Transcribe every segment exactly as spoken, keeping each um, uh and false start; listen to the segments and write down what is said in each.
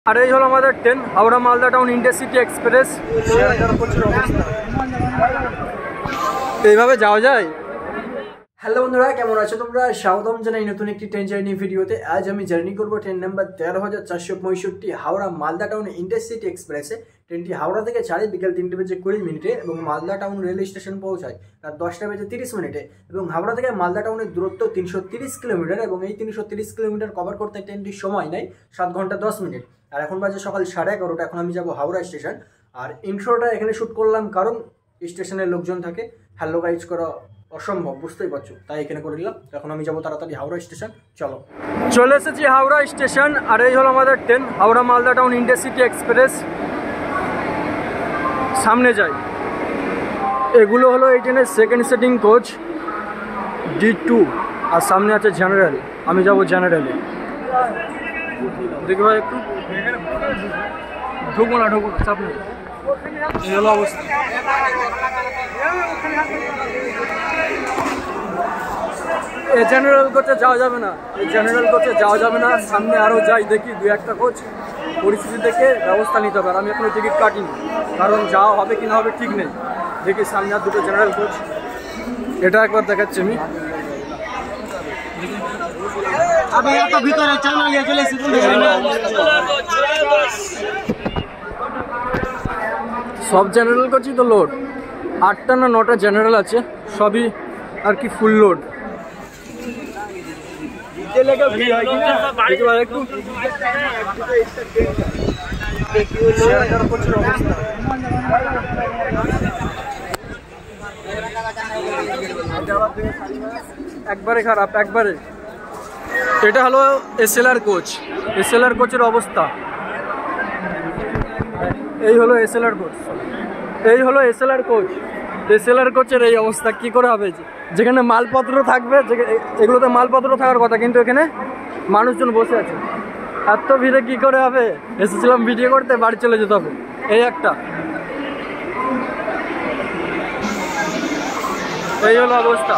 আর এই হলো আমাদের train Howrah Malda town intercity express. এইভাবে যাওয়া যায়। হ্যালো বন্ধুরা, কেমন আছো তোমরা? স্বাগতম জানাই নতুন একটি ট্রেন জার্নি ভিডিওতে। আজ আমি জার্নি করবো ট্রেন নাম্বার তেরো হাজার চারশো পঁয়ষট্টি হাওড়া মালদা টাউন ইন্টারসিটি এক্সপ্রেসে। ট্রেনটি হাওড়া থেকে ছাড়ে বিকেল তিনটে বেজে কুড়ি মিনিটে এবং মালদা টাউন রেল স্টেশন পৌঁছায় রাত দশটা বেজে তিরিশ মিনিটে এবং হাওড়া থেকে মালদা টাউনের দূরত্ব তিনশো তিরিশ কিলোমিটার এবং এই তিনশো তিরিশ কিলোমিটার কভার করতে ট্রেনটির সময় নেয় সাত ঘন্টা দশ মিনিট। আর এখন বাজে সকাল সাড়ে এগারোটা। এখন আমি যাবো হাওড়া স্টেশন। আর ইন্ট্রোটা এখানে শ্যুট করলাম কারণ স্টেশনের লোকজন থাকে, হ্যালো গাইজ করা অসম্ভব, বুঝতেই পারছো, তাই এখানে করে দিলাম। এখন আমি যাবো তাড়াতাড়ি হাওড়া স্টেশন। চলো, চলে এসেছি হাওড়া স্টেশন। আর এই হলো আমাদের train Howrah Malda town intercity express. সামনে যাই। এগুলো হলো এই ট্রেনের second sitting coach D two, আর সামনে আছে জেনারেল। আমি যাবো জেনারেলে। দেখি ভাই একটু ঢুকবো না ঢুকবো চাপ নেই। এই হলো অবস্থা। এই জেনারেল কোচে যাওয়া যাবে না, এই জেনারেল কোচে যাওয়া যাবে না। সামনে আরও যাই, দেখি দু একটা কোচ, পরিস্থিতি দেখে ব্যবস্থা নিতে হবে। আর আমি এখনো টিকিট কাটিনি, কারণ যাওয়া হবে কি না হবে ঠিক নেই। দেখি সামনে আর দুটো জেনারেল কোচ, এটা একবার দেখাচ্ছি আমি। সব জেনারেল কোচই তো লোড, আটটা না নটা জেনারেল আছে, সবই আর কি ফুল লোড। একবারে খারাপ, একবারে। এটা হলো এসএলআর কোচ। এসএলআর কোচের অবস্থা এই হলো। এসএলআর কোচ, এই হলো এসএলআর কোচ। এসএলআর কোচের এই অবস্থা কি করে হবে? যেখানে মালপত্র থাকবে, এগুলোতে মালপত্র থাকার কথা, কিন্তু এখানে মানুষজন বসে আছে। এত ভিড়ে কি করে হবে? এসেছিলাম ভিডিও করতে, বাড়ি চলে যেতে হবে। এই একটা, এই হলো অবস্থা।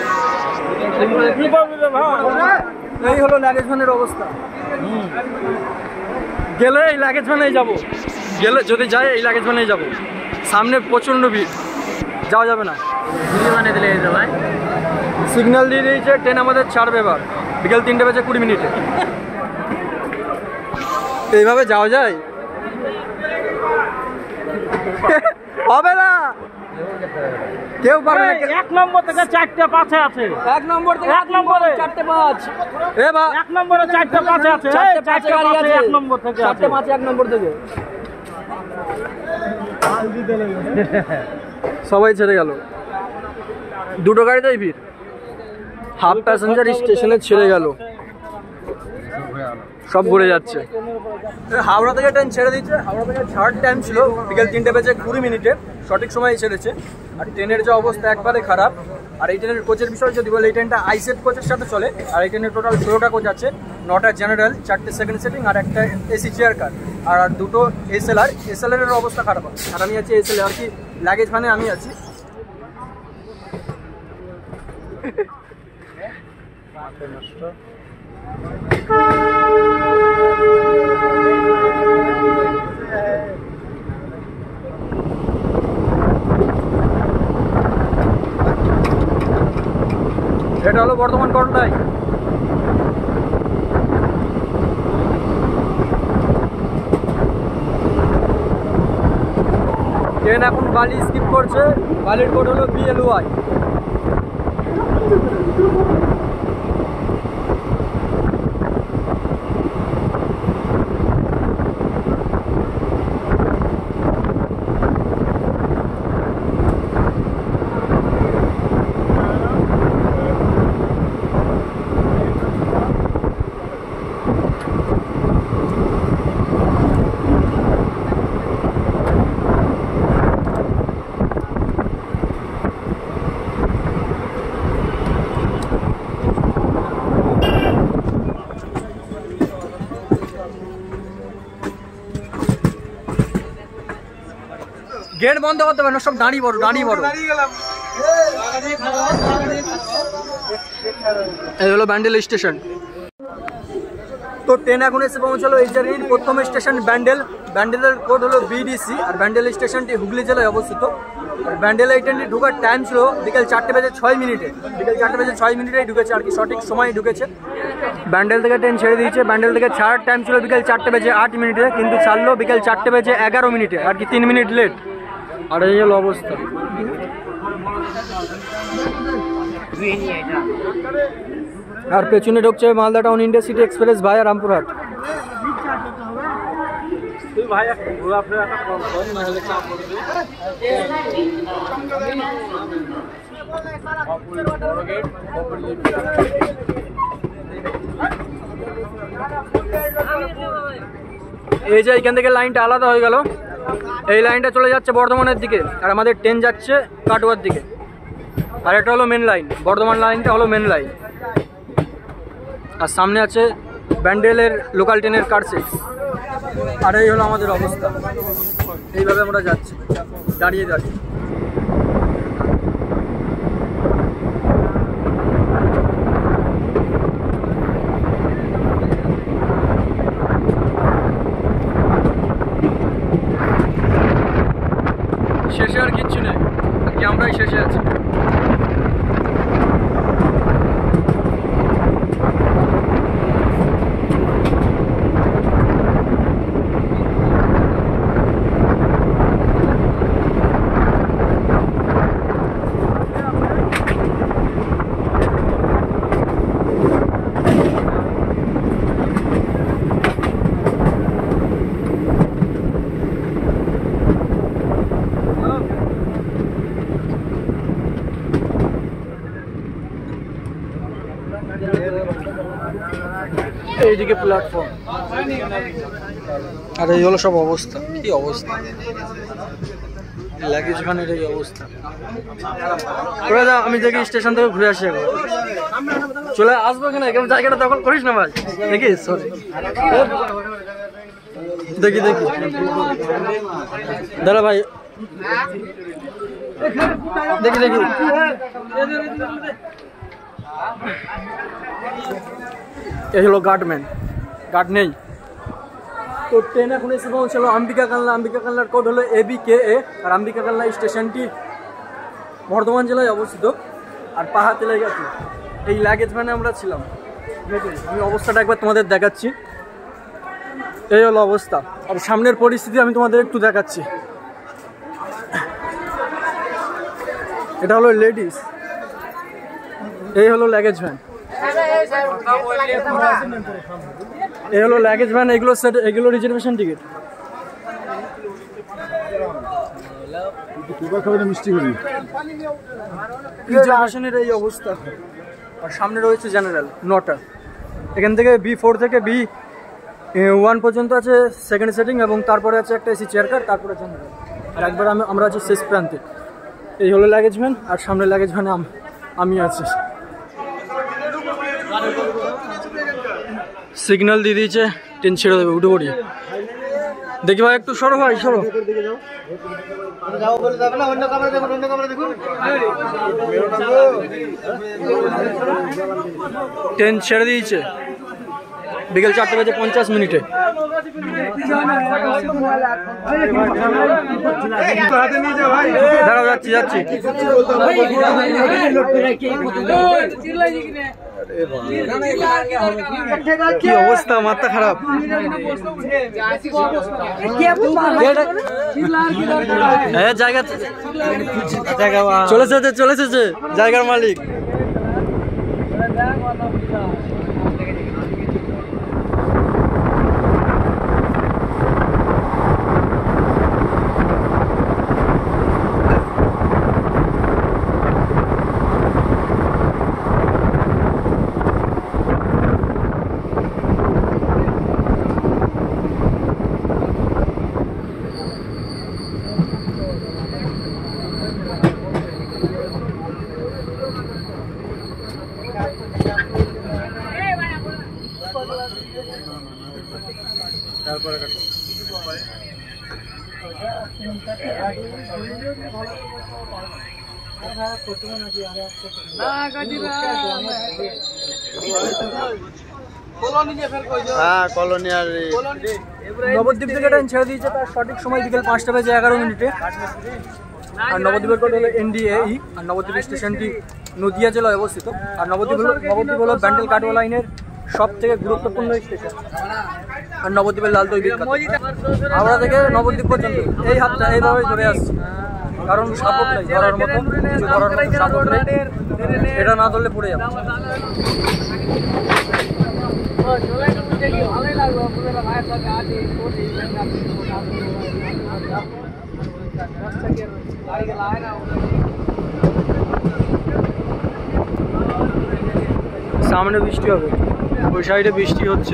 এই হলো লাগেজ ভ্যানের অবস্থা। গেলে এই লাগেজ ভ্যানেই যাবো, গেলে যদি যাই এই লাগেজ ভ্যানেই যাবো। সামনে প্রচণ্ড ভিড়, যাওয়া যাবে না। সিগন্যাল দিয়ে দিয়েছে, ট্রেন আমাদের ছাড়বে এবার বিকেল তিনটে বেজে কুড়ি মিনিটে। এইভাবে যাওয়া যায়? হবে না, কেউ পারবে না। এক নম্বর থেকে চারটে পাঁচে আছে, এক নম্বর থেকে এক নম্বরে চারটে পাঁচ। এ বা এক নম্বরে চারটে পাঁচে আছে, চারটে পাঁচে গাড়ি আছে, এক নম্বর থেকে চারটে পাঁচে এক নম্বর থেকে। সবাই ছেড়ে গেল, দুটো গাড়িতেই ভিড়। হাফ প্যাসেঞ্জার স্টেশনে ছেড়ে গেল, সব ঘুরে যাচ্ছে। হাওড়া থেকে ট্রেন ছেড়ে দিচ্ছে। হাওড়া থেকে ছাড় টাইম ছিল বিকেল তিনটে বেজে কুড়ি মিনিটে, সঠিক সময় ছেড়েছে। আর ট্রেনের যে অবস্থা একবারে খারাপ। আর এই ট্রেনের কোচের বিষয় যদি বলে, এই ট্রেনটা আইসেট কোচের সাথে চলে। আর এই ট্রেনের টোটাল ষোলোটা কোচ আছে, নটা জেনারেল, চারটে সেকেন্ড সেটিং আর একটা এসি চেয়ার কার, আর দুটো এসএলআর। এসএলআর এর অবস্থা খারাপ। আর আমি আছি এসএলআর, আর কি লাগেজ ভ্যানে আমি আছি। এটা হলো বর্ধমান করলাই। ট্রেন এখন বালি স্কিপ করছে। বালির কোড হলো বিএলওয়াই। गेट बंद करते हैं सब दाड़ी बड़ो दाड़ी बड़ो এই হলো ব্যান্ডেল স্টেশন। তো তো ট্রেন এখন এসে পৌঁছালো এই জার্নির প্রথম স্টেশন ব্যান্ডেল। ব্যান্ডেলের কোড হলো বিডিসি আর ব্যান্ডেল স্টেশনটি হুগলি জেলায় অবস্থিত। আর ব্যান্ডেল এই ট্রেনটি ঢোকার টাইম ছিল বিকেল চারটে বেজে ছয় মিনিটে বিকেল চারটে বেজে ছয় মিনিটেই ঢুকেছে আর কি, সঠিক সময় ঢুকেছে। ব্যান্ডেল থেকে ট্রেন ছেড়ে দিয়েছে। ব্যান্ডেল থেকে ছাড়ার টাইম ছিল বিকেল চারটে বেজে আট মিনিটে, কিন্তু ছাড়লো বিকেল চারটে বেজে এগারো মিনিটে আর কি, তিন মিনিট লেট। আর এই হলো অবস্থা। আর পেছনে ঢুকছে Malda town intercity express via Rampurhat. এই যে এখান থেকে লাইনটা আলাদা হয়ে গেল, এই লাইনটা চলে যাচ্ছে বর্ধমানের দিকে আর আমাদের ট্রেন যাচ্ছে কাটোয়ার দিকে। আর এটা হলো মেন লাইন, বর্ধমান লাইনটা হলো মেন লাইন। আর সামনে আছে ব্যান্ডেলের লোকাল ট্রেনের কার সিট। আর এই হলো আমাদের অবস্থা, এইভাবে আমরা যাচ্ছি দাঁড়িয়ে দাঁড়িয়ে। শেষে আর কিচ্ছু নেই, কি আমরাই শেষে আছি। এইদিকে প্ল্যাটফর্ম। আর এই হলো সব অবস্থা, কি অবস্থা লাগেজ খানের এই অবস্থা। করে দাও, আমি দেখি স্টেশন থেকে ঘুরে আসি একবার। চলে আসবো কিনা কেমন জায়গাটা দখল করিস না ভাই, দেখি সরি দেখি দেখি দাঁড়া ভাই, দেখি দেখি এই হলো গার্ডম্যান, গার্ড নেই। তো ট্রেন এখন এসে পৌঁছালো আম্বিকা কালনা। আম্বিকা কালনার কোড হলো এবি কে এ। আর আম্বিকা কালনা স্টেশনটি বর্ধমান জেলায় অবস্থিত। আর পাহাড়তে লেগেছে এই লাগেজ ভ্যানে আমরা ছিলাম। আমি অবস্থাটা একবার তোমাদের দেখাচ্ছি, এই হলো অবস্থা। আর সামনের পরিস্থিতি আমি তোমাদের একটু দেখাচ্ছি। এটা হলো লেডিস, এই হলো লাগেজ ভ্যান, এই হলো লাগেজ ভ্যান। এগুলো সেট, এগুলো রিজার্ভেশন টিকিট। রিজার্ভেশনের এই অবস্থা। আর সামনে রয়েছে জেনারেল নটা। এখান থেকে বি ফোর থেকে বি ওয়ান পর্যন্ত আছে সেকেন্ড সেটিং, এবং তারপরে আছে একটা এসি চেয়ার কার, তারপরে জেনারেল। আর একবার আমি আমরা আছি শেষ প্রান্তে। এই হলো লাগেজ ভ্যান, আর সামনে লাগেজ ভ্যানে আমি আছি। সিগন্যাল দিয়ে দিয়েছে, ট্রেন ছেড়ে দেবে, উঠে পড়ি। দেখি ভাই একটু সরো ভাই, সরো। ট্রেন ছেড়ে দিয়েছে বিকেল চারটে বাজে পঞ্চাশ মিনিটে। দাঁড়াও, যাচ্ছি যাচ্ছি। কি অবস্থা, মাথা খারাপ। হ্যাঁ, জায়গা চলে এসেছে, চলে এসেছে জায়গার মালিক। তারপরে কাটো। হ্যাঁ কলোনি আর নবদ্বীপ থেকে ট্রেন ছেড়ে দিয়েছে তার সঠিক সময় বিকেল পাঁচটা বেজে এগারো মিনিটে। আর নবদ্বীপের কোড হলো এনডিএই। আর নবদ্বীপ স্টেশনটি নদিয়া জেলায় অবস্থিত। আর নবদ্বীপ হলো নবদ্বীপ হলো ব্যান্ডেল কাটোয়া লাইনের সব থেকে গুরুত্বপূর্ণ স্টেশন। আর নবদ্বীপের লাল দই বিখ্যাত। হাওড়া থেকে নবদ্বীপ পর্যন্ত এই হাতটা এইভাবেই ধরে আসছে, কারণ সাপোর্ট নেই ধরার মতো, কিছু ধরার মতো সাপোর্ট নেই, এটা না ধরলে পড়ে যাবে। সামনে বৃষ্টি হবে, ওই সাইডে বৃষ্টি হচ্ছে।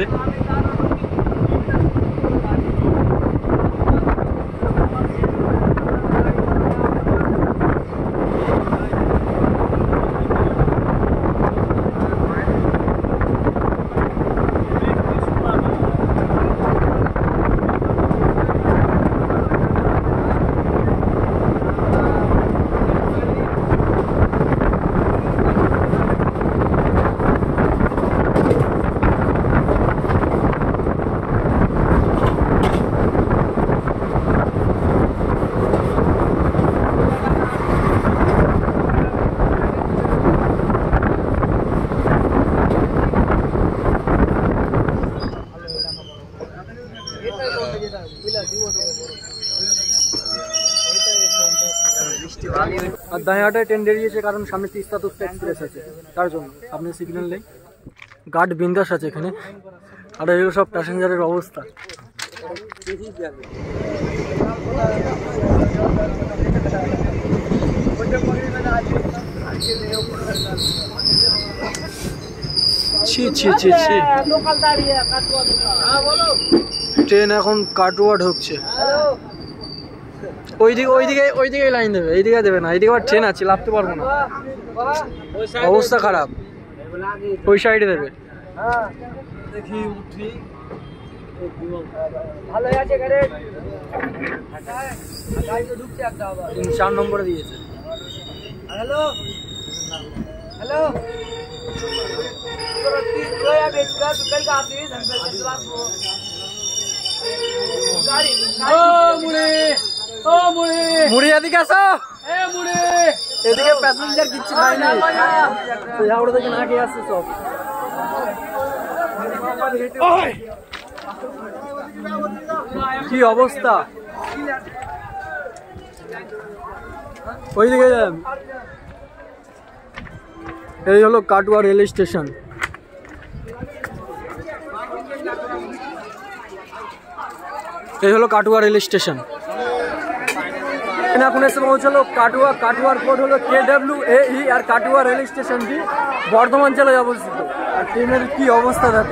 আর দাঁড়াটায় ট্রেন বেরিয়েছে কারণ সামনে তিস্তা তুস্তা এক্সপ্রেস আছে, তার জন্য সামনে সিগন্যাল নেই, গার্ড বিন্দাস আছে এখানে। আর এগুলো সব প্যাসেঞ্জারের অবস্থা। ছি ছি ছি ছি ট্রেন এখন কাটোয়া ঢুকছে। ওইদিকে ওইদিকে ওইদিকে লাইন দেবে, এইদিকে দেবে না, এইদিকে আবার ট্রেন আছে, লাভতে পারবো না, অবস্থা খারাপ। ওই সাইডে দেবে। চার নম্বরে দিয়েছে। হ্যালো হ্যালো মুড়ি এদিকে আসো, এদিকে প্যাসেঞ্জার কিচ্ছু পাইনি, হাওড়া থেকে না খেয়ে আসছে সব। কি অবস্থা ওইদিকে। এই হলো কাটোয়া রেল স্টেশন। এই হলো কাটোয়া রেল স্টেশন। এখন এসে পৌঁছালো কাটোয়া। কাটোয়ার কোড হলো কে ডাব্লিউ এ ই। আর কাটোয়া রেল স্টেশনটি বর্ধমান জেলায় অবস্থিত। আর ট্রেনের কি অবস্থা দেখো,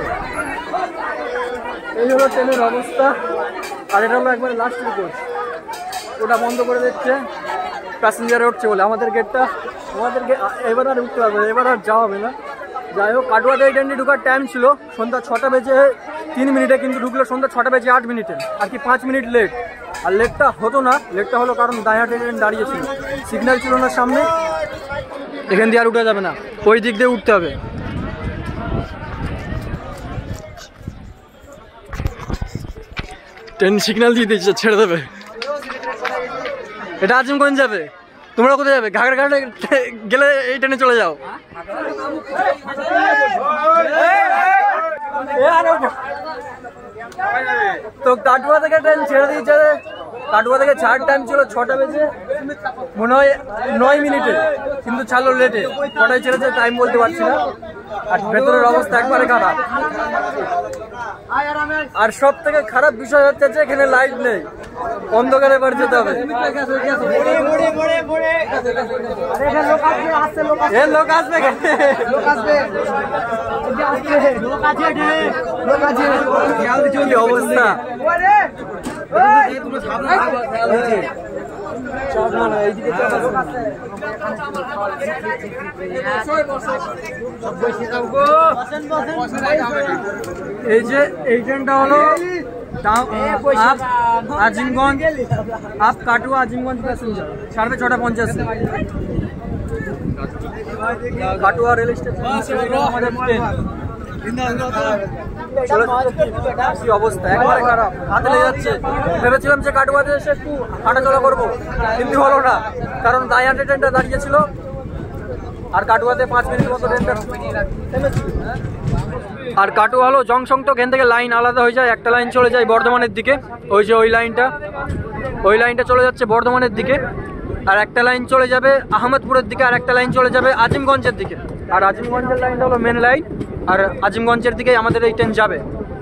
এই হলো ট্রেনের অবস্থা। আর এটা হলো একবারে লাস্টের কোচ, ওটা বন্ধ করে দিচ্ছে, প্যাসেঞ্জারে উঠছে বলে। আমাদের গেটটা আমাদেরকে এবার আর উঠতে পারবে না, এবার আর যাওয়া হবে না। যাই হোক, কাটোয়াতে এই ট্রেনটি ঢুকার টাইম ছিল সন্ধ্যা ছটা বেজে তিন মিনিটে, কিন্তু ঢুকলো সন্ধ্যা ছটা বেজে আট মিনিটে, আর কি পাঁচ মিনিট লেট। আর লেটটা হতো না, লেটটা হলো কারণ দাঁড়িয়ে ট্রেন দাঁড়িয়েছিল, সিগন্যাল ছিল না সামনে, এখান দিয়ে আর উঠে যাবে না, ওই দিক দিয়ে উঠতে হবে। ট্রেন সিগন্যাল দিয়ে দিচ্ছে, ছেড়ে দেবে। এটা আজিমগঞ্জ যাবে, তোমরা কোথায় যাবে? ঘাগড়া ঘাটে গেলে এই ট্রেনে চলে যাও। তো কাটোয়া থেকে ট্রেন ছেড়ে দিয়েছে। কাটোয়া থেকে ছাড় টাইম ছিল ছটা বেজে মনে হয় নয় মিনিটে, কিন্তু ছাড়লো লেটে। কটায় ছেড়েছে টাইম বলতে পারছি না। আর ভেতরের অবস্থা একবারে খারাপ। আর সব থেকে খারাপ বিষয় হচ্ছে যে এখানে লাইট নেই, অন্ধকারে বাড়ি যেতে হবে। লোক আসবে, কি অবস্থা। এই যে এই ট্রেনটা হলো আজিমগঞ্জ আপ কাটোয়া আজিমগঞ্জ প্যাসেঞ্জার, সাড়ে ছটা পঞ্চাশে কাটোয়া রেল স্টেশন আমাদের ট্রেন। কি অবস্থা, একবারে খারাপ, হাতে লেগে যাচ্ছে। ভেবেছিলাম যে কাটুয়াতে এসে একটু হাঁটাচলা করবো, কিন্তু হলো না, কারণ দায়াতে ট্রেনটা দাঁড়িয়েছিল আর কাটুয়াতে পাঁচ মিনিট মতো ট্রেনটা থেমেছিল। আর কাটুয়া হলো জংশন, তো এখান থেকে লাইন আলাদা হয়ে যায়, একটা লাইন চলে যায় বর্ধমানের দিকে, ওই যে ওই লাইনটা, ওই লাইনটা চলে যাচ্ছে বর্ধমানের দিকে, আর একটা লাইন চলে যাবে আহমেদপুরের দিকে, আর একটা লাইন চলে যাবে আজিমগঞ্জের দিকে। আর আজিমগঞ্জের লাইনটা হলো মেন লাইন, আর আজিমগঞ্জের দিকে আমাদের এই ট্রেন যাবে।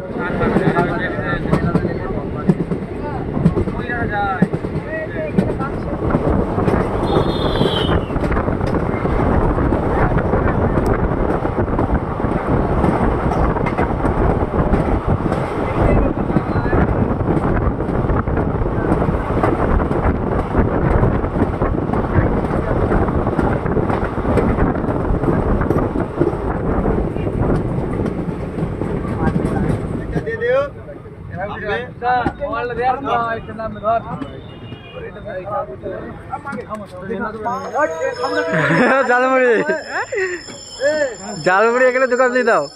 ঝালমুড়ি ঝালমুড়ি এখানে দোকান দিয়ে দাও।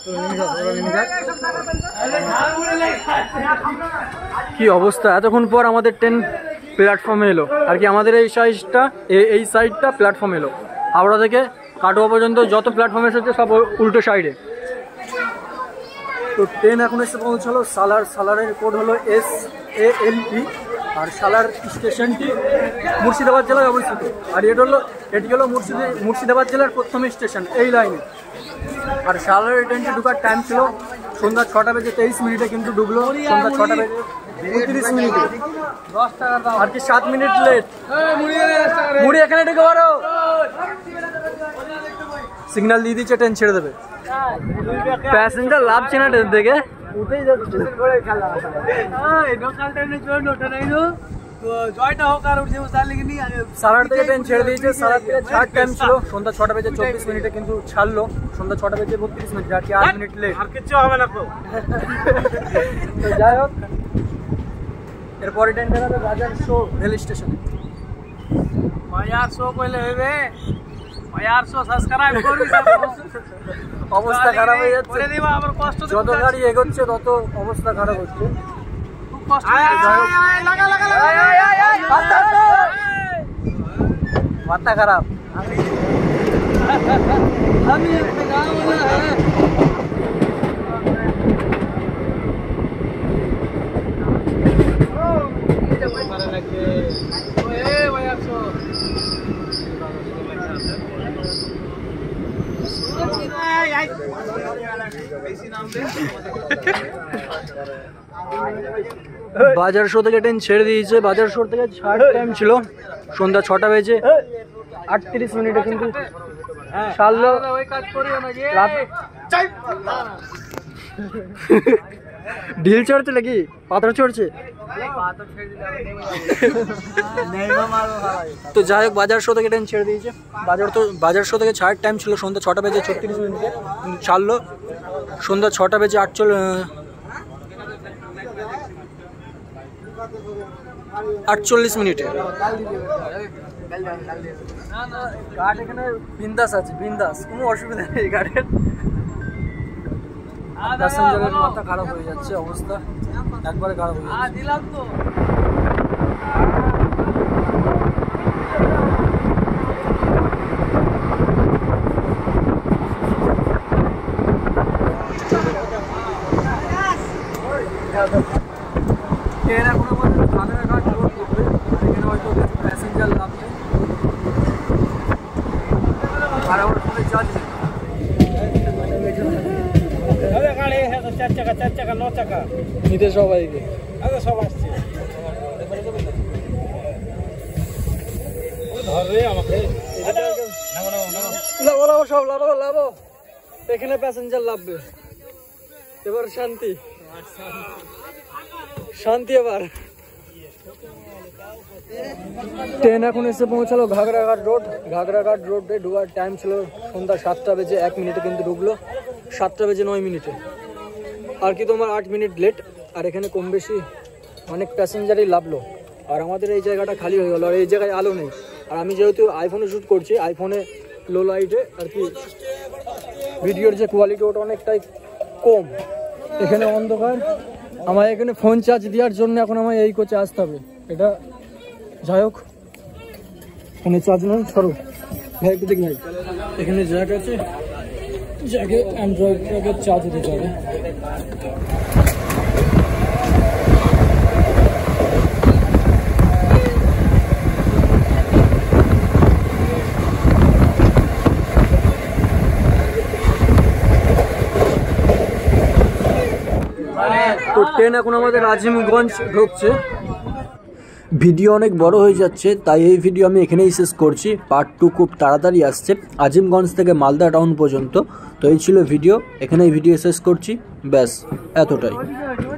কি অবস্থা, এতক্ষণ পর আমাদের ট্রেন প্ল্যাটফর্মে এলো, আর কি আমাদের এই সাইডটা এই সাইডটা প্ল্যাটফর্ম এলো। হাওড়া থেকে কাটোয়া পর্যন্ত যত প্ল্যাটফর্ম এসেছে সব উল্টো সাইডে। তো ট্রেন এখন এসে পৌঁছালো সালার, সালারের কোড হলো এস এ এল পি, আর সালার স্টেশনটি মুর্শিদাবাদ জেলায় অবস্থিত। আর এটা হলো এটি হলো মুর্শিদে মুর্শিদাবাদ জেলার প্রথম স্টেশন এই লাইনে। আর সালারের ট্রেনটি ঢুকার টাইম ছিল সন্ধ্যা ছটা বেজে তেইশ মিনিটে, কিন্তু ঢুকলো সন্ধ্যা ছটা বেজে উনত্রিশ মিনিটে, আর কি সাত মিনিট লেট। মুড়ি এখানে ঢুকে পারো, সিগন্যাল দিয়ে দিচ্ছে, ট্রেন ছেড়ে দেবে। প্যাসেঞ্জার লাভছে না ট্রেন থেকে, উঠেই যাচ্ছে। সালার থেকে ট্রেন ছেড়ে দিয়েছে, সালার থেকে ছাড় টাইম ছিল সন্ধ্যা ছটা বেজে চব্বিশ মিনিটে, কিন্তু ছাড়লো সন্ধ্যা ছটা বেজে বত্রিশ মিনিটে, আর কি আট মিনিট লেট। আর কিছু হবে না তো। যাই হোক, এরপরে ট্রেন যাবে বাজার শো রেল স্টেশনে। বাজার শো কইলে হবে, বাজার শো সাবস্ক্রাইব করবি। অবস্থা খারাপ হয়ে যাচ্ছে, যত গাড়ি এগোচ্ছে তত অবস্থা খারাপ হচ্ছে। মাথা খারাপ। আমি বাজার শো থেকে ট্রেন ছেড়ে দিয়েছে, বাজার শো থেকে ছাড় টাইম ছিল সন্ধ্যা ছটা বেজে আটত্রিশ মিনিটে, কিন্তু ছাড়লো ঢিল চড়ছে নাকি পাথর চড়ছে। তো যাই হোক, বাজার শো থেকে ট্রেন ছেড়ে দিয়েছে। বাজার তো বাজার শো থেকে ছাড় টাইম ছিল সন্ধ্যা ছটা বেজে ছত্রিশ মিনিটে, কিন্তু ছাড়লো সন্ধ্যা ছটা বেজে আটচল্লিশ আটচল্লিশ মিনিটে। গার্ড এখানে বিন্দাস আছে, বিন্দাস, কোনো অসুবিধা নেই গার্ডের। প্যাসেঞ্জারের মাথা খারাপ হয়ে যাচ্ছে, অবস্থা একবারে খারাপ হয়ে যাচ্ছে। ট্রেন এখনো পর্যন্ত খাগড়াঘাট রোড ঢুকবে, এখানে হয়তো প্যাসেঞ্জার নামবে, আর আমরা ফোনে যাচ্ছি। চার চাকা চার চাকা ন চাকা নিতে সবাইকে, আচ্ছা সব আসছে। লাভো লাভো সব লাভো লাভো, এখানে প্যাসেঞ্জার লাভবে। এবার শান্তি শান্তি। এবার ট্রেন এখন এসে পৌঁছালো ঘাগড়াঘাট রোড। ঘাগড়াঘাট রোডে ঢোকার টাইম ছিল সন্ধ্যা সাতটা বেজে এক মিনিটে, কিন্তু ঢুকলো সাতটা বেজে নয় মিনিটে, আর কি তোমার আট মিনিট লেট। আর এখানে কম বেশি অনেক প্যাসেঞ্জারই লাভলো, আর আমাদের এই জায়গাটা খালি হয়ে গেল, আর এই জায়গায় আলো নেই। আর আমি যেহেতু আইফোনে শ্যুট করছি, আইফোনে লো লাইটে আর কি ভিডিওর যে কোয়ালিটি ওটা অনেকটাই কম, এখানে অন্ধকার। আমার এখানে ফোন চার্জ দেওয়ার জন্য এখন আমার এই কোচে আসতে হবে। এটা যাই হোক, ফোনে চার্জ নেই, সরো ভাই একটু দেখ ভাই, এখানে জ্যাক আছে, জ্যাকে অ্যান্ড্রয়েডটাকে চার্জ দিতে হবে। তো ট্রেন এখন আমাদের আজিমগঞ্জ ঢুকছে। ভিডিও অনেক বড় হয়ে যাচ্ছে, তাই এই ভিডিও আমি এখানেই শেষ করছি। পার্ট টু খুব তাড়াতাড়ি আসছে আজিমগঞ্জ থেকে মালদা টাউন পর্যন্ত। তো এই ছিল ভিডিও, এখানেই ভিডিও শেষ করছি। ব্যাস এতটাই।